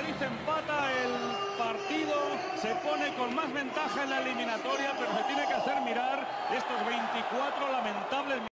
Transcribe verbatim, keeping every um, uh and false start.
Madrid empata el partido, se pone con más ventaja en la eliminatoria, pero se tiene que hacer mirar estos veinticuatro lamentables